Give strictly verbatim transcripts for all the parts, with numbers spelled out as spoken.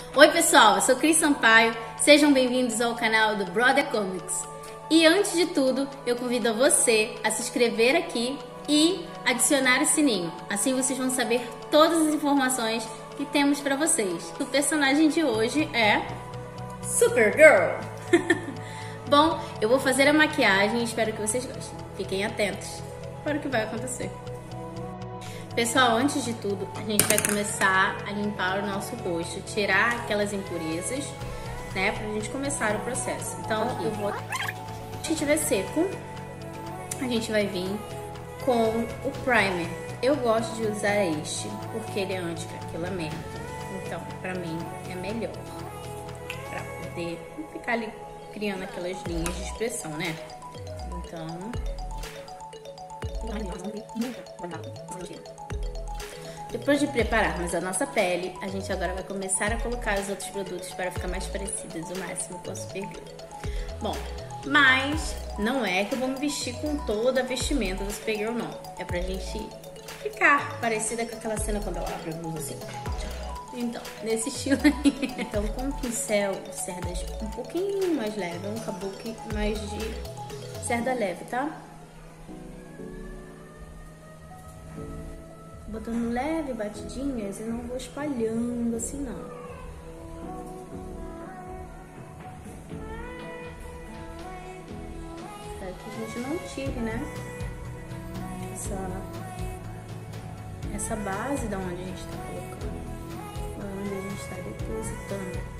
Oi pessoal, eu sou Cris Sampaio, sejam bem-vindos ao canal do Brother Comics. E antes de tudo, eu convido você a se inscrever aqui e adicionar o sininho. Assim vocês vão saber todas as informações que temos para vocês. O personagem de hoje é Supergirl. Bom, eu vou fazer a maquiagem e espero que vocês gostem. Fiquem atentos para o que vai acontecer. Pessoal, antes de tudo, a gente vai começar a limpar o nosso rosto, tirar aquelas impurezas, né, pra gente começar o processo. Então, aqui eu vou... Se estiver seco, a gente vai vir com o primer. Eu gosto de usar este, porque ele é anti-craquelamento. Então, pra mim, é melhor. Pra poder ficar ali criando aquelas linhas de expressão, né? Então... Depois de prepararmos a nossa pele, a gente agora vai começar a colocar os outros produtos para ficar mais parecidas o máximo com a Supergirl. Bom, mas não é que eu vou me vestir com toda a vestimenta da Supergirl, não. É pra gente ficar parecida com aquela cena quando ela abre a blusa assim. Então, nesse estilo aí. Então, com o pincel de cerdas um pouquinho mais leve, um kabuki mais de cerda leve, tá? Botando leve batidinhas e não vou espalhando assim não. Para que a gente não tire, né? Essa, essa base da onde a gente está colocando, onde a gente está depositando.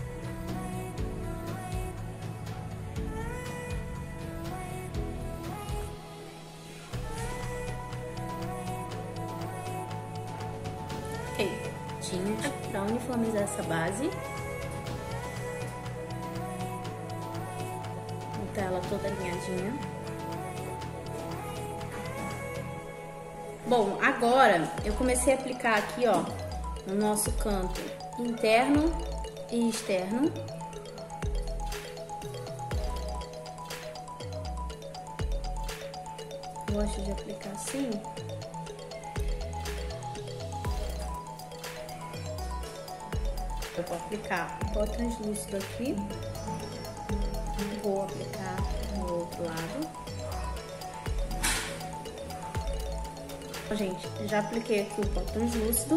Para uniformizar essa base, botar ela toda alinhadinha. Bom, agora eu comecei a aplicar aqui, ó, no nosso canto interno e externo. Gosto de aplicar assim. Eu vou aplicar o pó translúcido aqui, vou aplicar no outro lado. Gente, já apliquei aqui o pó translúcido.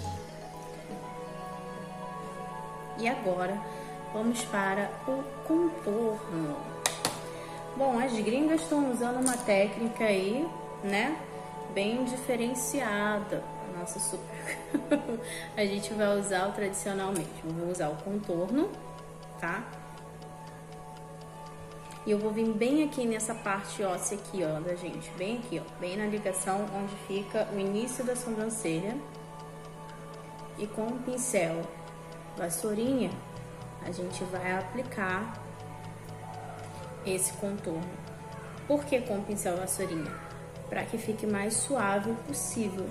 E agora vamos para o contorno. Bom, as gringas estão usando uma técnica aí, né, bem diferenciada. Nossa, super. A gente vai usar o tradicional mesmo. Eu vou usar o contorno, tá? E eu vou vir bem aqui nessa parte óssea aqui, ó, da gente. Bem aqui, ó. Bem na ligação onde fica o início da sobrancelha. E com o pincel vassourinha, a gente vai aplicar esse contorno. Por que com o pincel vassourinha? Para que fique mais suave possível.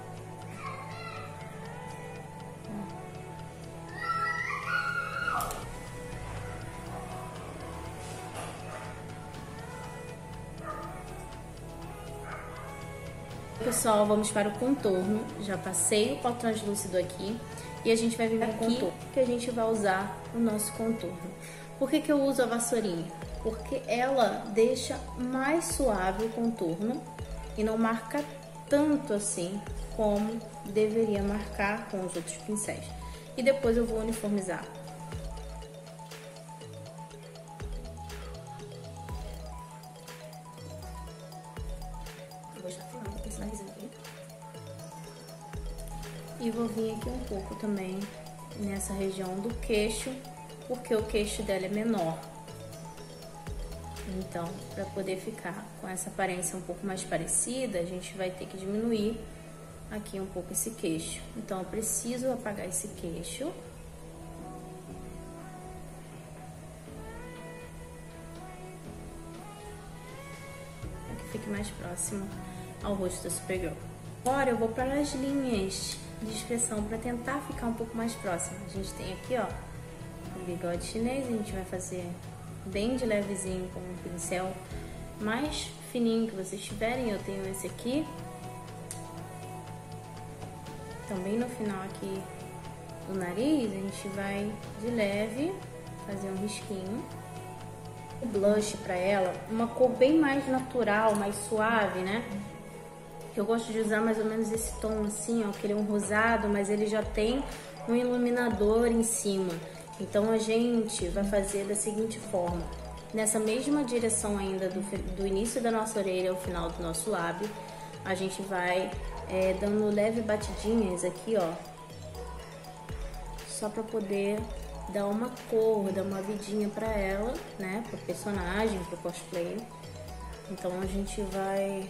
Pessoal, vamos para o contorno. Já passei o pó translúcido aqui e a gente vai vir aqui contorno, que a gente vai usar o nosso contorno. Por que que eu uso a vassourinha? Porque ela deixa mais suave o contorno e não marca tanto assim como deveria marcar com os outros pincéis. E depois eu vou uniformizar. E vou vir aqui um pouco também nessa região do queixo, porque o queixo dela é menor. Então, para poder ficar com essa aparência um pouco mais parecida, a gente vai ter que diminuir aqui um pouco esse queixo. Então, eu preciso apagar esse queixo. Para que fique mais próximo ao rosto da Supergirl. Agora eu vou para as linhas de expressão para tentar ficar um pouco mais próximo. A gente tem aqui, ó, o bigode chinês. A gente vai fazer bem de levezinho com um pincel mais fininho que vocês tiverem. Eu tenho esse aqui. Também no final aqui do nariz, a gente vai de leve fazer um risquinho. O blush pra ela, uma cor bem mais natural, mais suave, né? Eu gosto de usar mais ou menos esse tom assim, ó, que ele é um rosado, mas ele já tem um iluminador em cima. Então a gente vai fazer da seguinte forma, nessa mesma direção ainda do, do início da nossa orelha ao final do nosso lábio, a gente vai é, dando leve batidinhas aqui, ó, só pra poder dar uma cor, dar uma vidinha pra ela, né, pro personagem, pro cosplay. Então a gente vai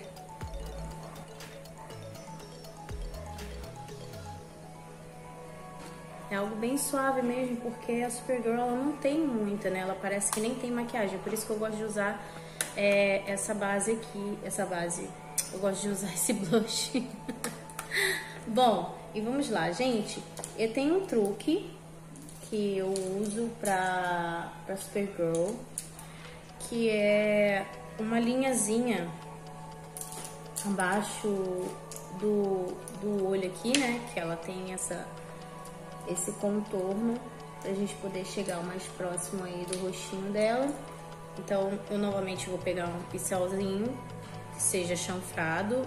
é algo bem suave mesmo, porque a Supergirl ela não tem muita, né? Ela parece que nem tem maquiagem, por isso que eu gosto de usar é, essa base aqui, essa base. Eu gosto de usar esse blush. Bom, e vamos lá, gente. Eu tenho um truque que eu uso pra, pra Supergirl, que é uma linhazinha abaixo do, do olho aqui, né? Que ela tem essa, esse contorno pra gente poder chegar o mais próximo aí do rostinho dela. Então, eu novamente vou pegar um pincelzinho que seja chanfrado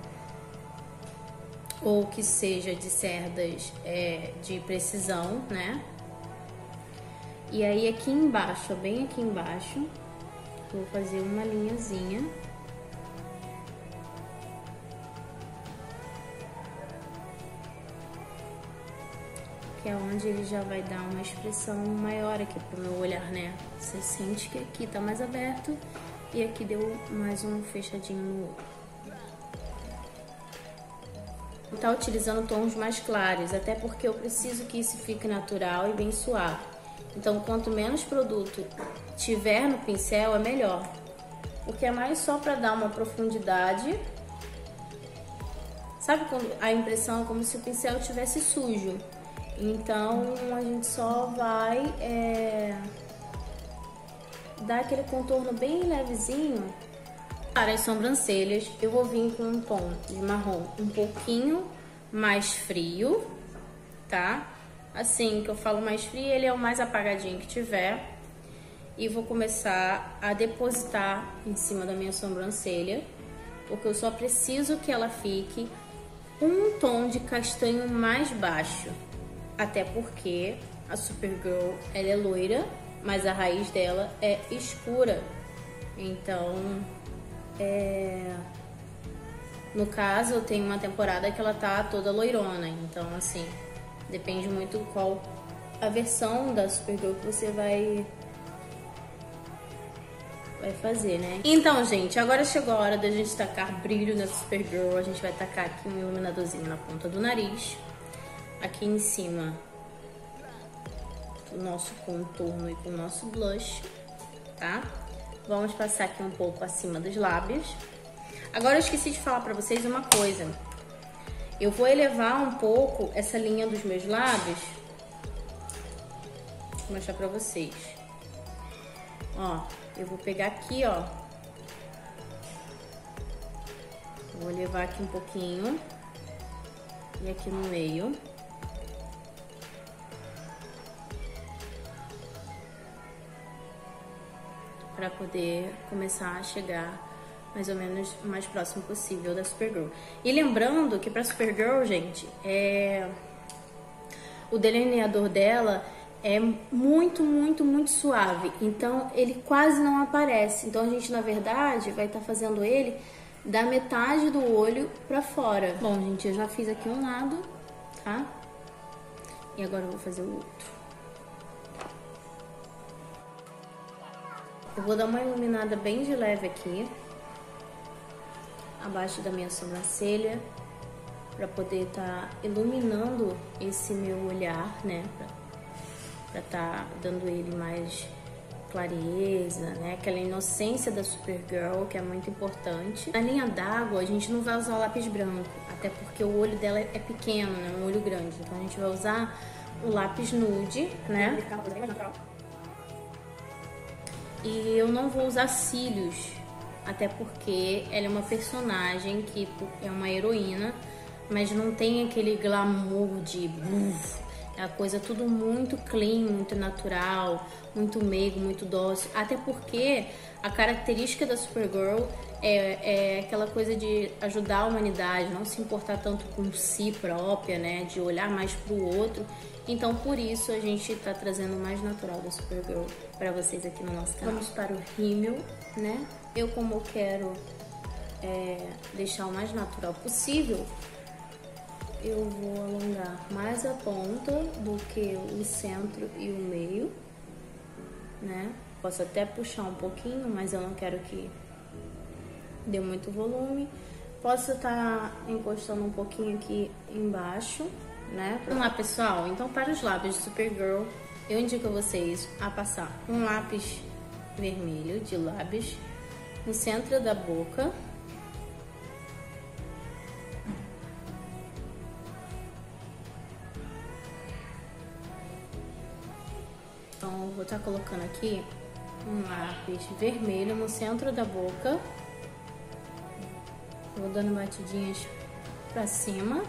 ou que seja de cerdas é, de precisão, né? E aí aqui embaixo, bem aqui embaixo, vou fazer uma linhazinha. Que é onde ele já vai dar uma expressão maior aqui pro meu olhar, né? Você sente que aqui tá mais aberto e aqui deu mais um fechadinho no olho. Vou estar utilizando tons mais claros, até porque eu preciso que isso fique natural e bem suave. Então, quanto menos produto tiver no pincel, é melhor. Porque é mais só para dar uma profundidade. Sabe quando a impressão é como se o pincel estivesse sujo? Então, a gente só vai é, dar aquele contorno bem levezinho. Para as sobrancelhas, eu vou vir com um tom de marrom um pouquinho mais frio, tá? Assim, que eu falo mais frio, ele é o mais apagadinho que tiver. E vou começar a depositar em cima da minha sobrancelha, porque eu só preciso que ela fique um tom de castanho mais baixo. Até porque a Supergirl, ela é loira, mas a raiz dela é escura. Então, é... no caso, eu tenho uma temporada que ela tá toda loirona. Então, assim, depende muito qual a versão da Supergirl que você vai, vai fazer, né? Então, gente, agora chegou a hora da gente tacar brilho na Supergirl. A gente vai tacar aqui um iluminadorzinho na ponta do nariz. Aqui em cima do nosso contorno e com o nosso blush, tá? Vamos passar aqui um pouco acima dos lábios. Agora eu esqueci de falar pra vocês uma coisa. Eu vou elevar um pouco essa linha dos meus lábios. Vou mostrar pra vocês. Ó, eu vou pegar aqui, ó. Vou elevar aqui um pouquinho. E aqui no meio. Pra poder começar a chegar mais ou menos o mais próximo possível da Supergirl. E lembrando que pra Supergirl, gente, é... o delineador dela é muito, muito, muito suave. Então, ele quase não aparece. Então, a gente, na verdade, vai estar fazendo ele da metade do olho pra fora. Bom, gente, eu já fiz aqui um lado, tá? E agora eu vou fazer o outro. Eu vou dar uma iluminada bem de leve aqui, abaixo da minha sobrancelha, pra poder estar iluminando esse meu olhar, né? Pra, pra tá dando ele mais clareza, né? Aquela inocência da Supergirl, que é muito importante. Na linha d'água, a gente não vai usar o lápis branco, até porque o olho dela é pequeno, né? Um olho grande. Então, a gente vai usar o lápis nude, né? E eu não vou usar cílios, até porque ela é uma personagem que é uma heroína, mas não tem aquele glamour de... É a coisa tudo muito clean, muito natural, muito meigo, muito dócil. Até porque a característica da Supergirl é, é aquela coisa de ajudar a humanidade, não se importar tanto com si própria, né? De olhar mais pro outro. Então, por isso, a gente tá trazendo o mais natural da Supergirl para vocês aqui no nosso canal. Vamos para o rímel, né? Eu, como eu quero é, deixar o mais natural possível, eu vou alongar mais a ponta do que o centro e o meio, né? Posso até puxar um pouquinho, mas eu não quero que dê muito volume. Posso estar encostando um pouquinho aqui embaixo, né? Vamos lá, pessoal. Então, para os lábios de Supergirl, eu indico a vocês a passar um lápis vermelho de lábios no centro da boca. Então, vou estar colocando aqui um lápis vermelho no centro da boca. Vou dando batidinhas pra cima,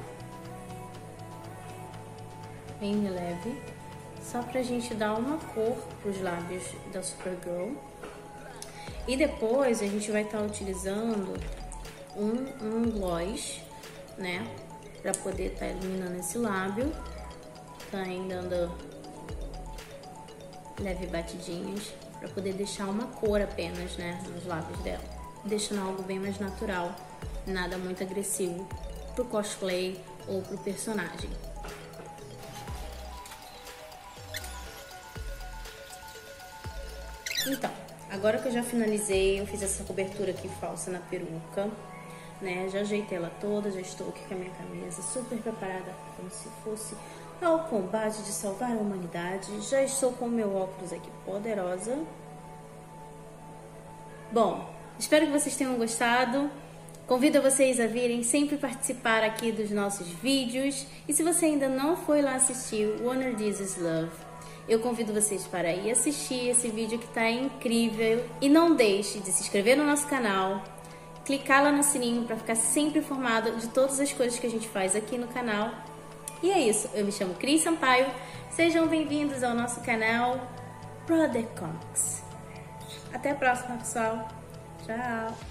bem leve, só pra gente dar uma cor pros lábios da Supergirl. E depois a gente vai estar utilizando um, um gloss, né, pra poder estar iluminando esse lábio. Tá ainda dando leve batidinhas para poder deixar uma cor apenas, né, nos lábios dela, deixando algo bem mais natural, nada muito agressivo pro cosplay ou pro personagem. Então, agora que eu já finalizei, eu fiz essa cobertura aqui falsa na peruca, né, já ajeitei ela toda, já estou aqui com a minha camisa super preparada como se fosse ao combate de salvar a humanidade. Já estou com o meu óculos aqui poderosa. Bom, espero que vocês tenham gostado. Convido vocês a virem sempre participar aqui dos nossos vídeos. E se você ainda não foi lá assistir o Honor This Is Love, eu convido vocês para ir assistir esse vídeo que está incrível. E não deixe de se inscrever no nosso canal, clicar lá no sininho para ficar sempre informado de todas as coisas que a gente faz aqui no canal. E é isso, eu me chamo Cris Sampaio, sejam bem-vindos ao nosso canal Brother Comics. Até a próxima, pessoal. Tchau!